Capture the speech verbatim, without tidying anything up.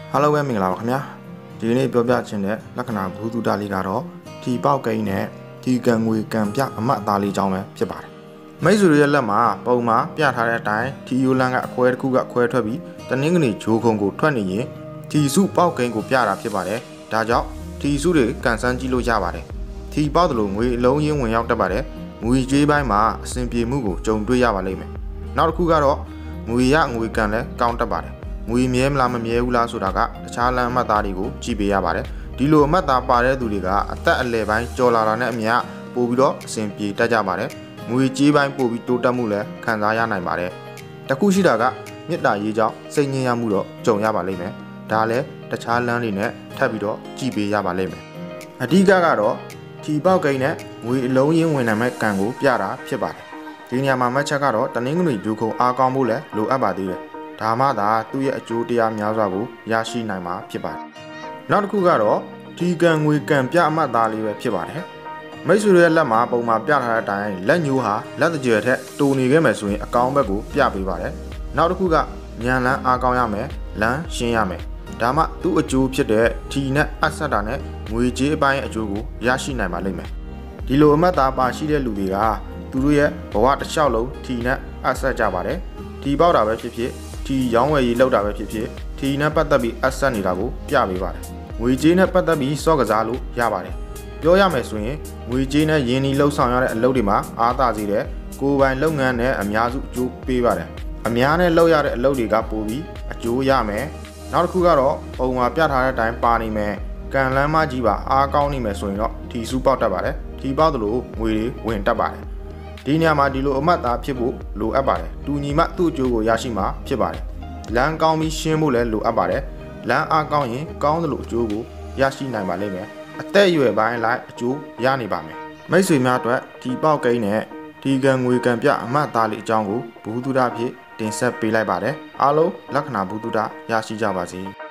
Hello ပဲမင်္ဂလာပါခင်ဗျာဒီနေ့ပြောပြချင်တဲ့လက္ခဏာဘုသူတလေးကတော့ဒီပေါက်ကိန်းနဲ့ဒီကံငွေကံပြအမတ်သားလေးကြောင်းပဲဖြစ်ပါတယ်မိတ်ဆွေရဲ့လက်မှာပုံမှာပြထားတဲ့အတိုင်းဒီယိုလန်ကအခွဲတစ်ခုကခွဲထွက်ပြီးတနင်္ဂနွေဂျိုးခုံကိုထွက်နေရင်ဒီစုပေါက်ကိန်းကိုပြတာဖြစ်ပါတယ်ဒါကြောင့်ဒီစုတွေကန်ဆန်းကြည့်လို့ရပါတယ်ဒီပေါက်တယ်လို့ငွေအလုံးရင်းဝင်ရောက်တတ်ပါတယ်ငွေကြေးပိုင်းမှာအဆင်ပြေမှုကိုကြုံတွေ့ရပါလိမ့်မယ်နောက်တစ်ခုကတော့ငွေရငွေကံလည်းကောင်းတတ်ပါတယ်ငွေမြဲမလားမမြဲဘူးလားဆိုတာကတခြားလမ်းအမှတ်သားတွေကိုကြည့်ပေးရပါတယ်ဒီလိုအမှတ်သားပါတဲ့သူတွေကအသက်အလယ်ပိုင်းကြော်လာတာနဲ့အမျှပို့ပြီးတော့အဆင်ပြေတတ်ကြပါတယ်ငွေကြေးပိုင်းပို့ပြီးတိုးတက်မှုလည်းခံစားရနိုင်ပါတယ်တခုရှိတာကမေတ္တာရေးကြောင့်စိတ်ငြိမ်းရမှုတော့ကြုံရပါလိမ့်မယ်ဒါလည်းတခြားလမ်းတွေနဲ့ထပ်ပြီးတော့ကြည့်ပေးရပါလိမ့်မယ်အဓိကကတော့ဒီပေါက်ကိန်းနဲ့ငွေအလုံးရင်းဝင်နိုင်မဲ့ကံကိုပြတာဖြစ်ပါတယ်ဒီနေရာမှာမှတ်ချက်ကတော့တနင်္ဂနွေဂျိုးခုံအားကောင်းဖို့လည်းလိုအပ်ပါသေးတယ်ဒါမှသာသူ့ရဲ့အကျိုးတရားများစွာကိုရရှိနိုင်မှာဖြစ်ပါတယ်။နောက်တစ်ခုကတော့ဒီကံငွေကံပြအမှတ်သားလေးပဲဖြစ်ပါတယ်။မိတ်ဆွေရဲ့လက်မှာပုံမှာပြထားတဲ့အတိုင်းလက်ညိုးဟာလက်တကြွယ်ထက်တူနေခဲ့မယ်ဆိုရင်အကောင်းဘက်ကိုပြပေးပါတယ်။နောက်တစ်ခုကညံလန်းအားကောင်းရမယ်လမ်းရှင်းရမယ်။ဒါမှသူ့အကျိုးဖြစ်တဲ့ဒီနဲ့အဆက်တာနဲ့ငွေကြေးအပိုင်းအကျိုးကိုရရှိနိုင်ပါလိမ့်မယ်။ဒီလိုအမှတ်သားပါရှိတဲ့လူတွေကသူတို့ရဲ့ဘဝတစ်လျှောက်လုံးဒီနဲ့အဆက်ကြပါတယ်။ဒီပေါက်တာပဲဖြစ်ဖြစ်ဒီရောင်းဝယ်ရေးလောက်တာပဲဖြစ်ဖြစ်ဒီနဲ့ပတ်သက်ပြီးအဆက်နေတာကိုပြပေးပါတယ်ငွေကြေးနဲ့ပတ်သက်ပြီးစော့ကစားလို့ရပါတယ်ပြောရမယ်ဆိုရင်ငွေကြေးနဲ့ယင်းဒီလှုပ်ဆောင်ရတဲ့အလုပ်တွေမှာအားသာစေတဲ့ကိုယ်ပိုင်လုပ်ငန်းနဲ့အများစုအကျိုးပေးပါတယ်အများနဲ့လုပ်ရတဲ့အလုပ်တွေကပိုပြီးအကျိုးရမယ်နောက်တစ်ခုကတော့ပုံမှာပြထားတဲ့အတိုင်းပါနေမယ်ကံလန်းမကြီးပါအားကောင်းနေမယ်ဆိုရင်တော့ဒီစုပေါက်တတ်ပါတယ်ဒီပေါက်တယ်လို့ငွေတွေဝင်တတ်ပါတယ်ဒီညမှာဒီလိုအမှတ်သားဖြစ်ဖို့လိုအပ်ပါတယ်တူညီမှသူ့အကျိုးကိုရရှိမှာဖြစ်ပါတယ်လမ်းကောင်းပြီးရှင်းဖို့လည်းလိုအပ်ပါတယ်လမ်းအားကောင်းရင်ကောင်းသလိုအကျိုးကိုရရှိနိုင်ပါလိမ့်မယ်အသက်အရွယ်ပိုင်းလိုက်အကျိုးရနေပါမယ်မိတ်ဆွေများအတွက်ဒီပေါက်ကိန်းနဲ့ဒီကံငွေကံပြအမှတ်သားလေးအကြောင်းကိုဘုသူဒ္ဓဖြင့်တင်ဆက်ပေးလိုက်ပါတယ်အားလုံးလက္ခဏာဘုသူဒ္ဓရရှိကြပါစေ